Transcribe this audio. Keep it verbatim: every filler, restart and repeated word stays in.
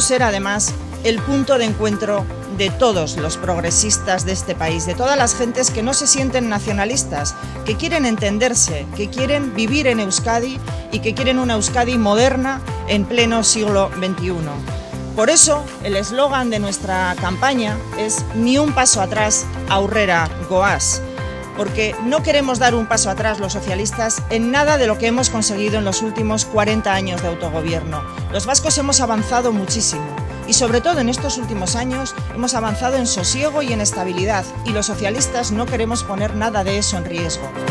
ser además el punto de encuentro de todos los progresistas de este país, de todas las gentes que no se sienten nacionalistas, que quieren entenderse, que quieren vivir en Euskadi y que quieren una Euskadi moderna en pleno siglo veintiuno. Por eso, el eslogan de nuestra campaña es «Ni un paso atrás, aurrera goaz», porque no queremos dar un paso atrás los socialistas en nada de lo que hemos conseguido en los últimos cuarenta años de autogobierno. Los vascos hemos avanzado muchísimo y sobre todo en estos últimos años hemos avanzado en sosiego y en estabilidad y los socialistas no queremos poner nada de eso en riesgo.